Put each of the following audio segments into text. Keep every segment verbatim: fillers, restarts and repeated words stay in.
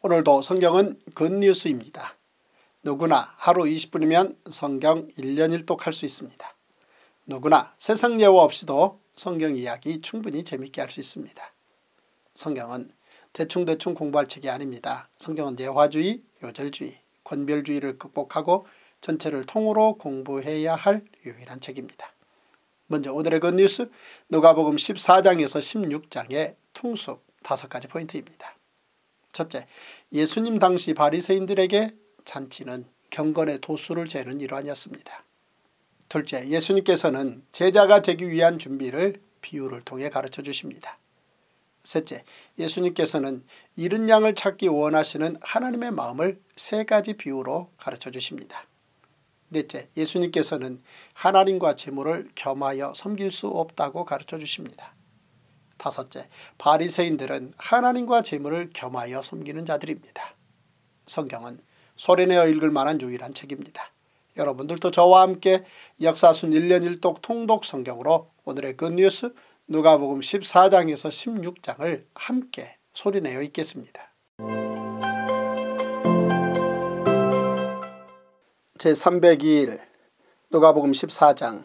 오늘도 성경은 굿뉴스입니다. 누구나 하루 이십 분이면 성경 일 년 일 독할 수 있습니다. 누구나 세상 예화 없이도 성경 이야기 충분히 재밌게 할 수 있습니다. 성경은 대충대충 공부할 책이 아닙니다. 성경은 예화주의, 요절주의, 권별주의를 극복하고 전체를 통으로 공부해야 할 유일한 책입니다. 먼저 오늘의 굿뉴스 누가복음 십사 장에서 십육 장의 통수 다섯 가지 포인트입니다. 첫째, 예수님 당시 바리새인들에게 잔치는 경건의 도수를 재는 일환이었습니다. 둘째, 예수님께서는 제자가 되기 위한 준비를 비유를 통해 가르쳐 주십니다. 셋째, 예수님께서는 잃은 양을 찾기 원하시는 하나님의 마음을 세 가지 비유로 가르쳐 주십니다. 넷째, 예수님께서는 하나님과 재물을 겸하여 섬길 수 없다고 가르쳐 주십니다. 다섯째, 바리새인들은 하나님과 재물을 겸하여 섬기는 자들입니다. 성경은 소리내어 읽을 만한 유일한 책입니다. 여러분들도 저와 함께 역사순 일 년 일 독 통독 성경으로 오늘의 굿뉴스 누가복음 십사 장에서 십육 장을 함께 소리내어 읽겠습니다. 제삼백이 일 누가복음 십사 장.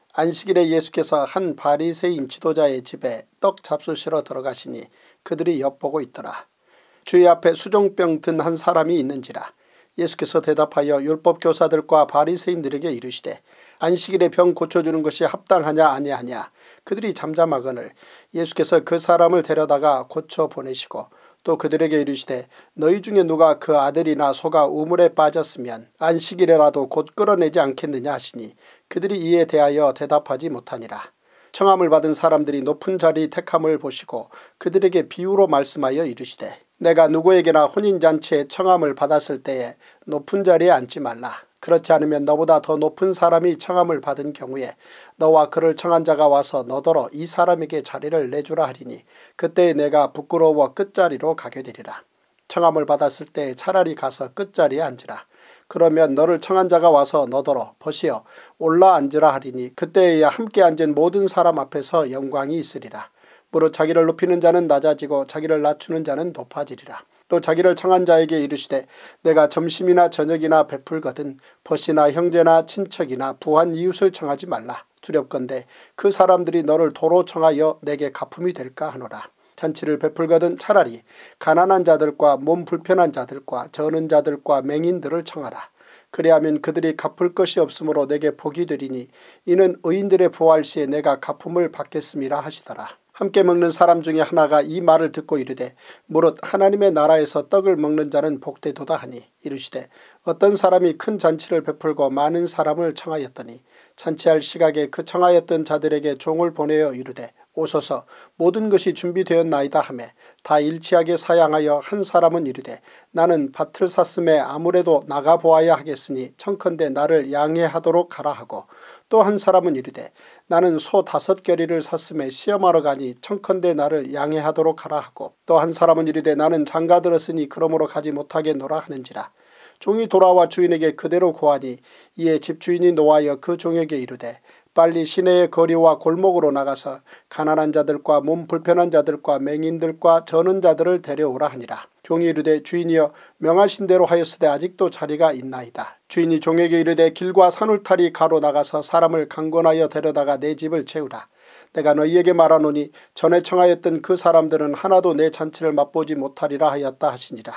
안식일에 예수께서 한 바리새인 지도자의 집에 떡 잡수시러 들어가시니 그들이 엿보고 있더라. 주의 앞에 수종병 든 한 사람이 있는지라. 예수께서 대답하여 율법교사들과 바리새인들에게 이르시되 안식일에 병 고쳐주는 것이 합당하냐 아니하냐. 그들이 잠잠하거늘 예수께서 그 사람을 데려다가 고쳐 보내시고 또 그들에게 이르시되 너희 중에 누가 그 아들이나 소가 우물에 빠졌으면 안식일에라도 곧 끌어내지 않겠느냐 하시니 그들이 이에 대하여 대답하지 못하니라. 청함을 받은 사람들이 높은 자리 택함을 보시고 그들에게 비유로 말씀하여 이르시되 내가 누구에게나 혼인잔치에 청함을 받았을 때에 높은 자리에 앉지 말라. 그렇지 않으면 너보다 더 높은 사람이 청함을 받은 경우에 너와 그를 청한 자가 와서 너더러 이 사람에게 자리를 내주라 하리니 그때 내가 부끄러워 끝자리로 가게 되리라. 청함을 받았을 때 차라리 가서 끝자리에 앉으라. 그러면 너를 청한 자가 와서 너더러 보시어 올라 앉으라 하리니 그때에야 함께 앉은 모든 사람 앞에서 영광이 있으리라. 무릇 자기를 높이는 자는 낮아지고 자기를 낮추는 자는 높아지리라. 또 자기를 청한 자에게 이르시되 내가 점심이나 저녁이나 베풀거든 벗이나 형제나 친척이나 부한 이웃을 청하지 말라. 두렵건대 그 사람들이 너를 도로 청하여 내게 가품이 될까 하노라. 잔치를 베풀거든 차라리 가난한 자들과 몸 불편한 자들과 저는 자들과 맹인들을 청하라. 그리하면 그들이 갚을 것이 없으므로 내게 복이 되리니 이는 의인들의 부활 시에 내가 가품을 받겠음이라 하시더라. 함께 먹는 사람 중에 하나가 이 말을 듣고 이르되 무릇 하나님의 나라에서 떡을 먹는 자는 복되도다 하니 이르시되 어떤 사람이 큰 잔치를 베풀고 많은 사람을 청하였더니 잔치할 시각에 그 청하였던 자들에게 종을 보내어 이르되 오소서 모든 것이 준비되었나이다 하매 다 일치하게 사양하여 한 사람은 이르되 나는 밭을 샀음에 아무래도 나가보아야 하겠으니 청컨대 나를 양해하도록 하라 하고 또 한 사람은 이르되 나는 소 다섯 겨리를 샀음에 시험하러 가니 청컨대 나를 양해하도록 하라 하고 또 한 사람은 이르되 나는 장가 들었으니 그러므로 가지 못하겠노라 하는지라. 종이 돌아와 주인에게 그대로 고하니 이에 집주인이 노하여 그 종에게 이르되 빨리 시내의 거리와 골목으로 나가서 가난한 자들과 몸 불편한 자들과 맹인들과 저는 자들을 데려오라 하니라. 종이 이르되 주인이여 명하신 대로 하였으되 아직도 자리가 있나이다. 주인이 종에게 이르되 길과 산울타리 가로 나가서 사람을 강권하여 데려다가 내 집을 채우라. 내가 너희에게 말하노니 전에 청하였던 그 사람들은 하나도 내 잔치를 맛보지 못하리라 하였다 하시니라.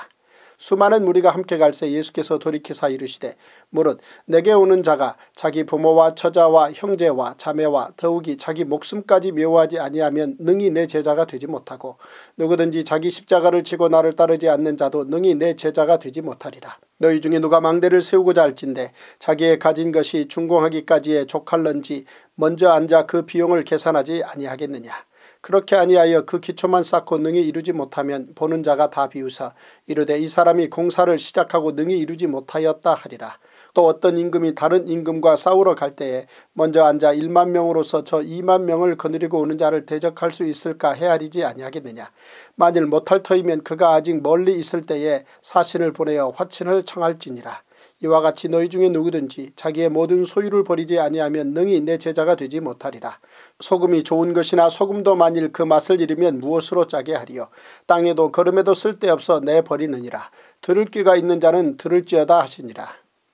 수많은 무리가 함께 갈새 예수께서 돌이키사 이르시되 무릇 내게 오는 자가 자기 부모와 처자와 형제와 자매와 더욱이 자기 목숨까지 미워하지 아니하면 능히 내 제자가 되지 못하고 누구든지 자기 십자가를 지고 나를 따르지 않는 자도 능히 내 제자가 되지 못하리라. 너희 중에 누가 망대를 세우고자 할진대 자기의 가진 것이 준공하기까지에 족할런지 먼저 앉아 그 비용을 계산하지 아니하겠느냐. 그렇게 아니하여 그 기초만 쌓고 능히 이루지 못하면 보는 자가 다 비웃어 이르되 이 사람이 공사를 시작하고 능히 이루지 못하였다 하리라. 또 어떤 임금이 다른 임금과 싸우러 갈 때에 먼저 앉아 일만 명으로서 저 이만 명을 거느리고 오는 자를 대적할 수 있을까 헤아리지 아니하겠느냐. 만일 못할 터이면 그가 아직 멀리 있을 때에 사신을 보내어 화친을 청할지니라. 이와 같이 너희 중에 누구든지 자기의 모든 소유를 버리지 아니하면 능히 내 제자가 되지 못하리라. 소금이 좋은 것이나 소금도 만일 그 맛을 잃으면 무엇으로 짜게 하리요. 땅에도 거름에도 쓸데없어 내버리느니라. 들을 귀가 있는 자는 들을지어다 하시니라.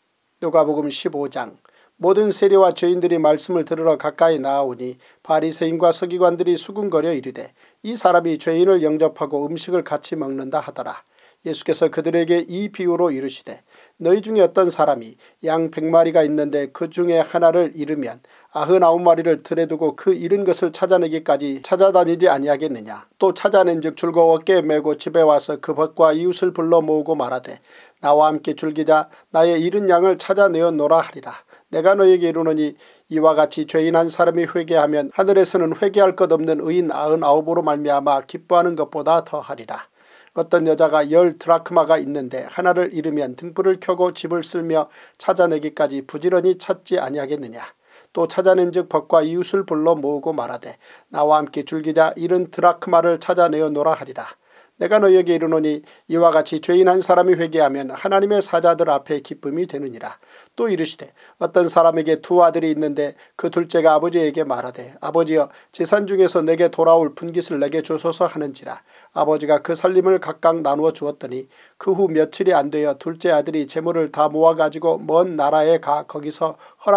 누가복음 십오 장. 모든 세리와 죄인들이 말씀을 들으러 가까이 나아오니 바리새인과 서기관들이 수군거려 이르되 이 사람이 죄인을 영접하고 음식을 같이 먹는다 하더라. 예수께서 그들에게 이 비유로 이르시되 너희 중에 어떤 사람이 양 백마리가 있는데 그 중에 하나를 잃으면 아흔아홉 마리를 들에 두고 그 잃은 것을 찾아내기까지 찾아다니지 아니하겠느냐. 또 찾아낸즉 줄거 어깨에 메고 집에 와서 그 벗과 이웃을 불러 모으고 말하되 나와 함께 즐기자. 나의 잃은 양을 찾아내어 노라 하리라. 내가 너에게 이르노니 이와 같이 죄인 한 사람이 회개하면 하늘에서는 회개할 것 없는 의인 아흔아홉으로 말미암아 기뻐하는 것보다 더하리라. 어떤 여자가 열 드라크마가 있는데 하나를 잃으면 등불을 켜고 집을 쓸며 찾아내기까지 부지런히 찾지 아니하겠느냐. 또 찾아낸즉 벗과 이웃을 불러 모으고 말하되 나와 함께 즐기자. 잃은 드라크마를 찾아내어 노라 하리라. 내가 너희에게 이르노니 이와 같이 죄인 한 사람이 회개하면 하나님의 사자들 앞에 기쁨이 되느니라. 또 이르시되 어떤 사람에게 두 아들이 있는데 그 둘째가 아버지에게 말하되 아버지여 재산 중에서 내게 돌아올 분깃을 내게 주소서 하는지라. 아버지가 그 살림을 각각 나누어 주었더니 그 후 며칠이 안 되어 둘째 아들이 재물을 다 모아가지고 먼 나라에 가 거기서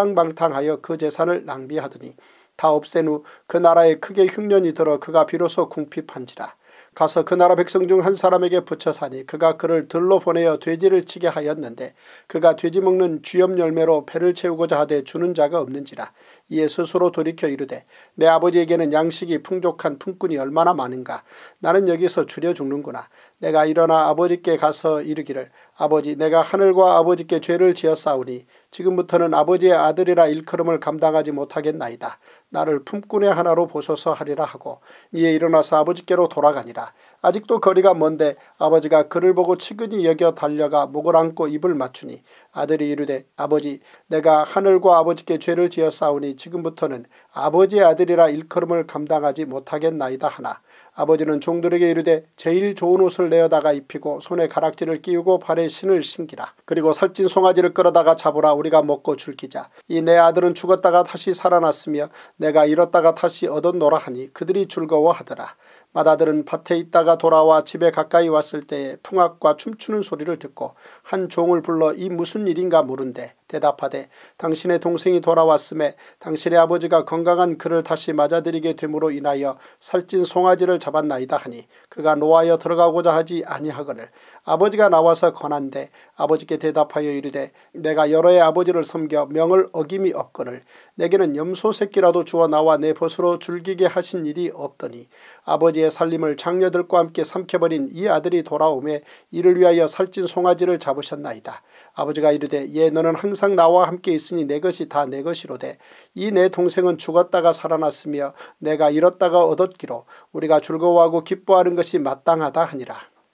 허랑방탕하여 그 재산을 낭비하더니 다 없앤 후 그 나라에 크게 흉년이 들어 그가 비로소 궁핍한지라. 가서 그 나라 백성 중 한 사람에게 붙여 사니 그가 그를 들로 보내어 돼지를 치게 하였는데 그가 돼지 먹는 쥐염 열매로 배를 채우고자 하되 주는 자가 없는지라. 이에 스스로 돌이켜 이르되 내 아버지에게는 양식이 풍족한 품꾼이 얼마나 많은가. 나는 여기서 줄여 죽는구나. 내가 일어나 아버지께 가서 이르기를 아버지 내가 하늘과 아버지께 죄를 지었사오니 지금부터는 아버지의 아들이라 일컬음을 감당하지 못하겠나이다. 나를 품꾼의 하나로 보소서 하리라 하고 이에 일어나서 아버지께로 돌아가니라. 아직도 거리가 먼데 아버지가 그를 보고 측은히 여겨 달려가 목을 안고 입을 맞추니 아들이 이르되 아버지 내가 하늘과 아버지께 죄를 지었사오니 지금부터는 아버지의 아들이라 일컬음을 감당하지 못하겠나이다 하나 아버지는 종들에게 이르되 제일 좋은 옷을 내어다가 입히고 손에 가락지를 끼우고 발에 신을 신기라. 그리고 살찐 송아지를 끌어다가 잡으라. 우리가 먹고 즐기자. 이 내 아들은 죽었다가 다시 살아났으며 내가 잃었다가 다시 얻었노라 하니 그들이 즐거워하더라. 맏아들은 밭에 있다가 돌아와 집에 가까이 왔을 때에 풍악과 춤추는 소리를 듣고 한 종을 불러 이 무슨 일인가 물은데 대답하되 당신의 동생이 돌아왔음에 당신의 아버지가 건강한 그를 다시 맞아들이게 됨으로 인하여 살찐 송아지를 잡았나이다 하니 그가 노하여 들어가고자 하지 아니하거늘 아버지가 나와서 권한대 아버지께 대답하여 이르되 내가 여러 해 아버지를 섬겨 명을 어김이 없거늘 내게는 염소 새끼라도 주어 나와 내 벗으로 즐기게 하신 일이 없더니 아버지의 살림을 장녀들과 함께 삼켜버린 이 아들이 돌아오매 이를 위하여 살찐 송아지를 잡으셨나이다. 아버지가 이르되 예 너는 항상 나와 함께 있으니 내 것이 다 내 것이로되 이 내 동생은 죽었다가 살아났으며 내가 잃었다가 얻었기로 우리가 즐거워하고 기뻐하는 것이 마땅하다 하니라.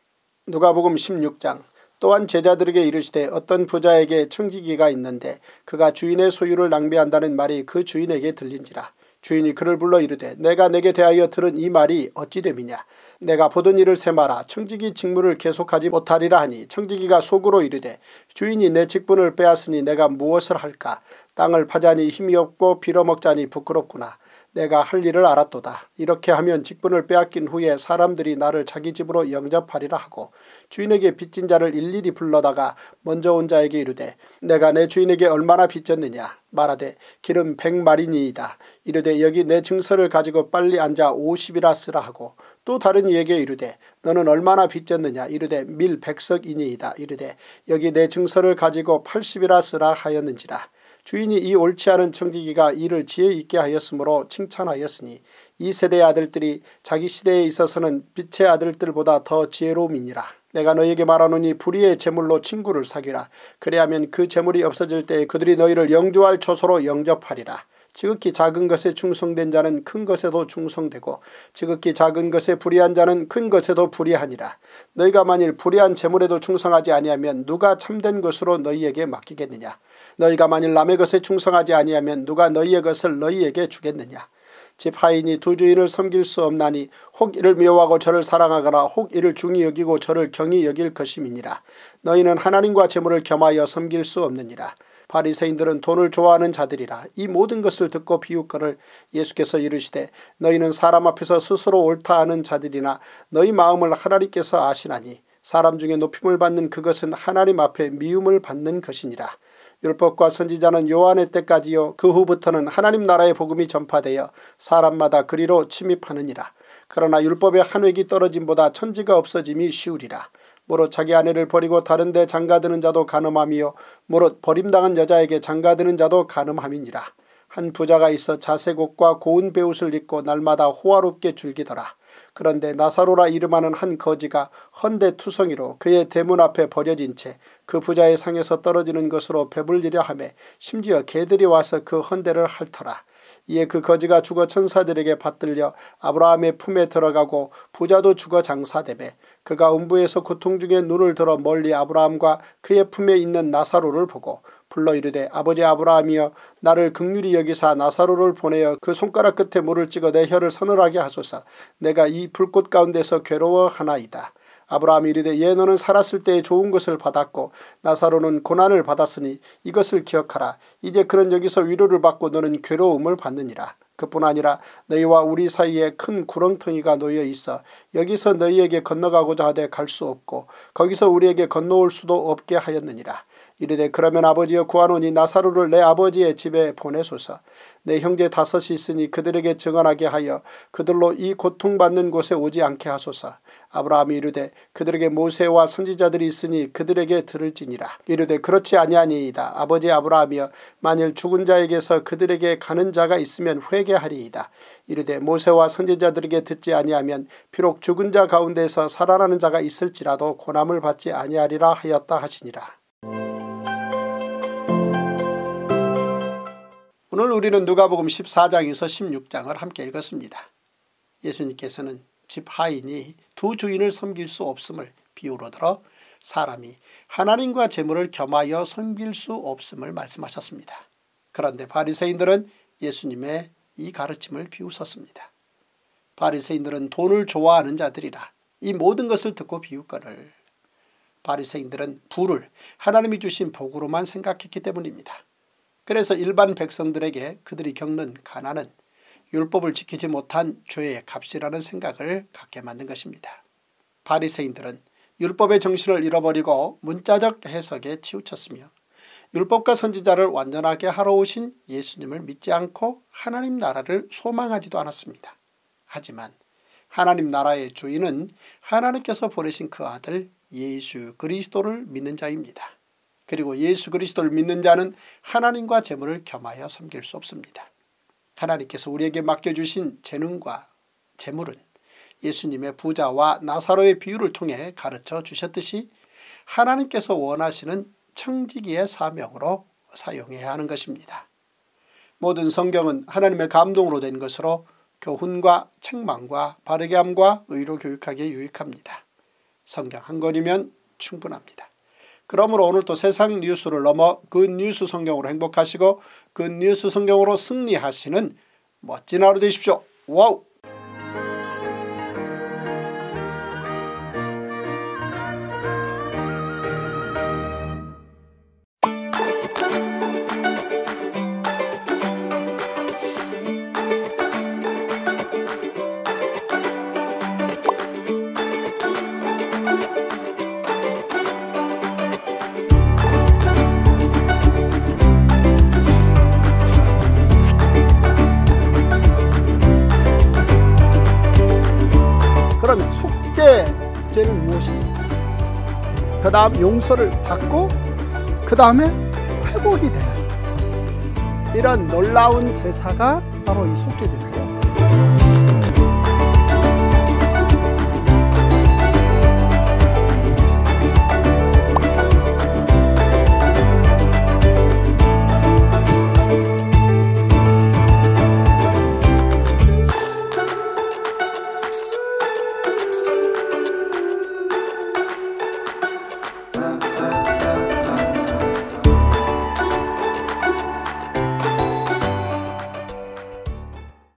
누가복음 십육 장. 또한 제자들에게 이르시되 어떤 부자에게 청지기가 있는데 그가 주인의 소유를 낭비한다는 말이 그 주인에게 들린지라. 주인이 그를 불러 이르되 내가 내게 대하여 들은 이 말이 어찌 됨이냐. 내가 보던 일을 세마라. 청지기 직무를 계속하지 못하리라 하니 청지기가 속으로 이르되 주인이 내 직분을 빼앗으니 내가 무엇을 할까. 땅을 파자니 힘이 없고 빌어먹자니 부끄럽구나. 내가 할 일을 알았도다. 이렇게 하면 직분을 빼앗긴 후에 사람들이 나를 자기 집으로 영접하리라 하고 주인에게 빚진 자를 일일이 불러다가 먼저 온 자에게 이르되 내가 내 주인에게 얼마나 빚졌느냐. 말하되 기름 백마리니이다. 이르되 여기 내 증서를 가지고 빨리 앉아 오십이라 쓰라 하고 또 다른 이에게 이르되 너는 얼마나 빚졌느냐. 이르되 밀 백석이니이다. 이르되 여기 내 증서를 가지고 팔십이라 쓰라 하였는지라. 주인이 이 옳지 않은 청지기가 이를 지혜 있게 하였으므로 칭찬하였으니 이 세대의 아들들이 자기 시대에 있어서는 빛의 아들들보다 더 지혜로움이니라. 내가 너희에게 말하노니 불의의 재물로 친구를 사귀라. 그래야면 그 재물이 없어질 때에 그들이 너희를 영주할 처소로 영접하리라. 지극히 작은 것에 충성된 자는 큰 것에도 충성되고 지극히 작은 것에 불의한 자는 큰 것에도 불의하니라. 너희가 만일 불의한 재물에도 충성하지 아니하면 누가 참된 것으로 너희에게 맡기겠느냐. 너희가 만일 남의 것에 충성하지 아니하면 누가 너희의 것을 너희에게 주겠느냐. 집 하인이 두 주인을 섬길 수 없나니 혹 이를 미워하고 저를 사랑하거나 혹 이를 중히 여기고 저를 경히 여길 것임이니라. 너희는 하나님과 재물을 겸하여 섬길 수 없느니라. 바리새인들은 돈을 좋아하는 자들이라. 이 모든 것을 듣고 비웃거늘 예수께서 이르시되 너희는 사람 앞에서 스스로 옳다 하는 자들이나 너희 마음을 하나님께서 아시나니 사람 중에 높임을 받는 그것은 하나님 앞에 미움을 받는 것이니라. 율법과 선지자는 요한의 때까지요 그 후부터는 하나님 나라의 복음이 전파되어 사람마다 그리로 침입하느니라. 그러나 율법의 한 획이 떨어짐보다 천지가 없어짐이 쉬우리라. 무릇 자기 아내를 버리고 다른 데 장가드는 자도 간음함이요 무릇 버림당한 여자에게 장가드는 자도 간음함이니라. 한 부자가 있어 자색 옷과 고운 베옷을 입고 날마다 호화롭게 즐기더라. 그런데 나사로라 이름하는 한 거지가 헌데 투성이로 그의 대문 앞에 버려진 채 그 부자의 상에서 떨어지는 것으로 배불리려 하매 심지어 개들이 와서 그 헌데를 핥더라. 이에 그 거지가 죽어 천사들에게 받들려 아브라함의 품에 들어가고 부자도 죽어 장사되매 그가 음부에서 고통 중에 눈을 들어 멀리 아브라함과 그의 품에 있는 나사로를 보고 불러 이르되 아버지 아브라함이여 나를 긍휼히 여기사 나사로를 보내어 그 손가락 끝에 물을 찍어 내 혀를 서늘하게 하소서. 내가 이 불꽃 가운데서 괴로워하나이다. 아브라함이 이르되 예 너는 살았을 때에 좋은 것을 받았고 나사로는 고난을 받았으니 이것을 기억하라. 이제 그는 여기서 위로를 받고 너는 괴로움을 받느니라. 그뿐 아니라 너희와 우리 사이에 큰 구렁텅이가 놓여 있어 여기서 너희에게 건너가고자 하되 갈 수 없고 거기서 우리에게 건너올 수도 없게 하였느니라. 이르되 그러면 아버지여 구하노니 나사로를 내 아버지의 집에 보내소서. 내 형제 다섯이 있으니 그들에게 증언하게 하여 그들로 이 고통받는 곳에 오지 않게 하소서. 아브라함이 이르되 그들에게 모세와 선지자들이 있으니 그들에게 들을지니라. 이르되 그렇지 아니하니이다. 아버지 아브라함이여 만일 죽은 자에게서 그들에게 가는 자가 있으면 회개하리이다. 이르되 모세와 선지자들에게 듣지 아니하면 비록 죽은 자 가운데서 살아나는 자가 있을지라도 고난을 받지 아니하리라 하였다 하시니라. 오늘 우리는 누가복음 십사 장에서 십육 장을 함께 읽었습니다. 예수님께서는 집 하인이 두 주인을 섬길 수 없음을 비유로 들어 사람이 하나님과 재물을 겸하여 섬길 수 없음을 말씀하셨습니다. 그런데 바리새인들은 예수님의 이 가르침을 비웃었습니다. 바리새인들은 돈을 좋아하는 자들이라 이 모든 것을 듣고 비웃거늘 바리새인들은 부를 하나님이 주신 복으로만 생각했기 때문입니다. 그래서 일반 백성들에게 그들이 겪는 가난은 율법을 지키지 못한 죄의 값이라는 생각을 갖게 만든 것입니다. 바리새인들은 율법의 정신을 잃어버리고 문자적 해석에 치우쳤으며 율법과 선지자를 완전하게 하러 오신 예수님을 믿지 않고 하나님 나라를 소망하지도 않았습니다. 하지만 하나님 나라의 주인은 하나님께서 보내신 그 아들 예수 그리스도를 믿는 자입니다. 그리고 예수 그리스도를 믿는 자는 하나님과 재물을 겸하여 섬길 수 없습니다. 하나님께서 우리에게 맡겨주신 재능과 재물은 예수님의 부자와 나사로의 비유를 통해 가르쳐 주셨듯이 하나님께서 원하시는 청지기의 사명으로 사용해야 하는 것입니다. 모든 성경은 하나님의 감동으로 된 것으로 교훈과 책망과 바르게함과 의로 교육하기에 유익합니다. 성경 한 권이면 충분합니다. 그러므로 오늘도 세상 뉴스를 넘어 그 뉴스 성경으로 행복하시고 그 뉴스 성경으로 승리하시는 멋진 하루 되십시오. 와우! 그러면 속죄죄는 무엇입니까? 그 다음 용서를 받고 그 다음에 회복이 되는 이런 놀라운 제사가 바로 이 속죄제인데요.